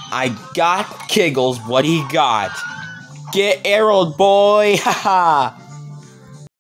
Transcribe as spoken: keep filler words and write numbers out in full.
I got Giggles what he got. Get arrowed, boy! Haha!